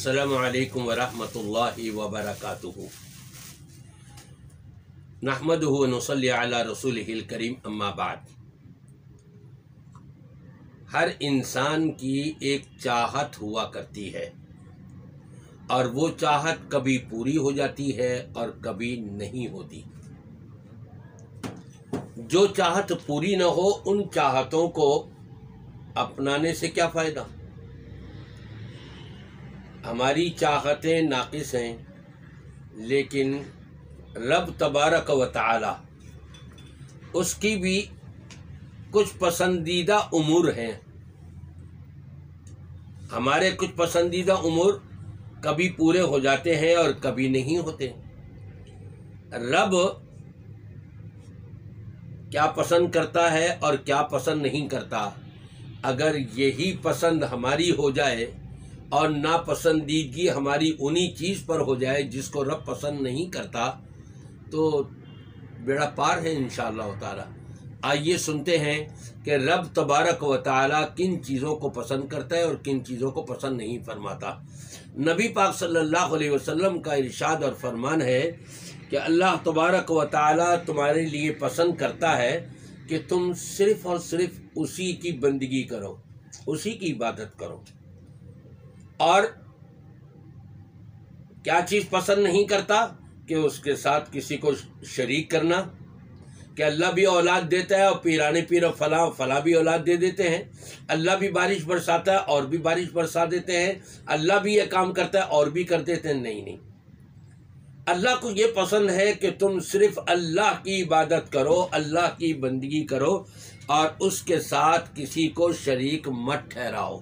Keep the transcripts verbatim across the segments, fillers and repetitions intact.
अस्सलामु अलैकुम वरहमतुल्लाहि वबरकातुहू। नहमदुहु व नुसल्ली अला रसूलिहिल करीम, अम्मा बाद। हर इंसान की एक चाहत हुआ करती है और वो चाहत कभी पूरी हो जाती है और कभी नहीं होती। जो चाहत पूरी न हो, उन चाहतों को अपनाने से क्या फ़ायदा। हमारी चाहतें नाक़िस हैं, लेकिन रब तबारक व तआला उसकी भी कुछ पसंदीदा उमूर हैं। हमारे कुछ पसंदीदा उमूर कभी पूरे हो जाते हैं और कभी नहीं होते। रब क्या पसंद करता है और क्या पसंद नहीं करता, अगर यही पसंद हमारी हो जाए और नापसंदीदगी हमारी उन्हीं चीज़ पर हो जाए जिसको रब पसंद नहीं करता, तो बेड़ा पार है इंशाअल्लाह ताला। आइए सुनते हैं कि रब तबारक व तआला किन चीज़ों को पसंद करता है और किन चीज़ों को पसंद नहीं फरमाता। नबी पाक सल्लल्लाहु अलैहि वसल्लम का इरशाद और फरमान है कि अल्लाह तबारक व तआला तुम्हारे लिए पसंद करता है कि तुम सिर्फ़ और सिर्फ उसी की बंदगी करो, उसी की इबादत करो। और क्या चीज़ पसंद नहीं करता कि उसके साथ किसी को शरीक करना। कि अल्लाह भी औलाद देता है और पीराने पीर फला फला भी औलाद दे देते हैं। अल्लाह भी बारिश बरसाता है और भी बारिश बरसा देते हैं। अल्लाह भी ये काम करता है और भी कर देते हैं। नहीं नहीं, अल्लाह को ये पसंद है कि तुम सिर्फ अल्लाह की इबादत करो, अल्लाह की बंदगी करो और उसके साथ किसी को शरीक मत ठहराओ।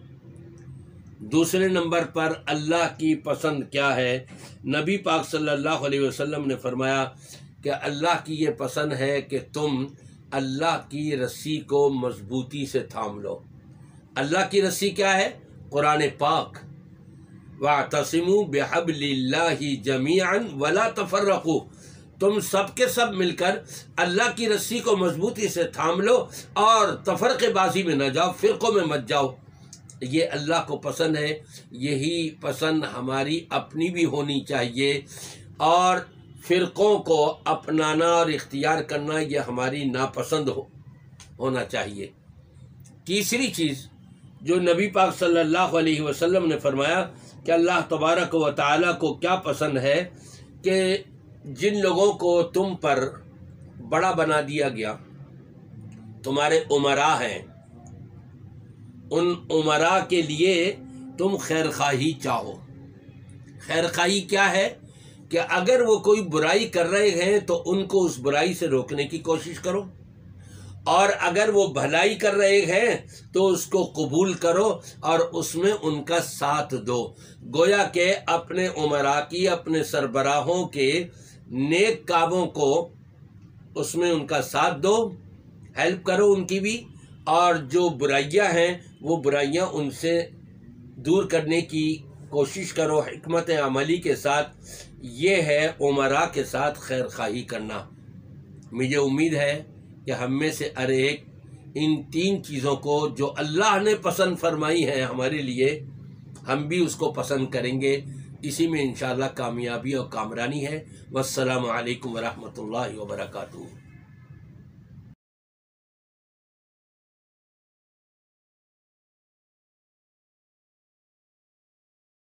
दूसरे नंबर पर अल्लाह की पसंद क्या है, नबी पाक सल्लल्लाहु अलैहि वसल्लम ने फरमाया कि अल्लाह की ये पसंद है कि तुम अल्लाह की रस्सी को मजबूती से थाम लो। अल्लाह की रस्सी क्या है? कुरान पाक। वातसिमू बिहब्लिल्लाहि जमीअन वला तफर्रकू। तुम सब के सब मिलकर अल्लाह की रस्सी को मजबूती से थाम लो और तफरक़ेबाज़ी में न जाओ, फ़िरक़ों में मत जाओ। ये अल्लाह को पसंद है। यही पसंद हमारी अपनी भी होनी चाहिए और फ़िरक़ों को अपनाना और इख्तियार करना ये हमारी नापसंद हो होना चाहिए। तीसरी चीज़ जो नबी पाक सल्लल्लाहु अलैहि वसल्लम ने फरमाया कि अल्लाह तबारक व तआला को क्या पसंद है कि जिन लोगों को तुम पर बड़ा बना दिया गया, तुम्हारे उमरा हैं, उन उमरा के लिए तुम खैरखाही चाहो। खैरखाही क्या है कि अगर वो कोई बुराई कर रहे हैं तो उनको उस बुराई से रोकने की कोशिश करो, और अगर वो भलाई कर रहे हैं तो उसको कबूल करो और उसमें उनका साथ दो। गोया के अपने उमरा की, अपने सरबराहों के नेक कामों को उसमें उनका साथ दो, हेल्प करो उनकी भी, और जो बुराइयां हैं वो बुराइयां उनसे दूर करने की कोशिश करो हिकमत अमली के साथ। ये है उमरा के साथ खैर खाही करना। मुझे उम्मीद है कि हम में से हर एक इन तीन चीज़ों को जो अल्लाह ने पसंद फरमाई हैं हमारे लिए, हम भी उसको पसंद करेंगे। इसी में इंशाअल्लाह कामयाबी और कामरानी है। वस्सलामु अलैकुम वरहमतुल्लाहि वबरकातुहू।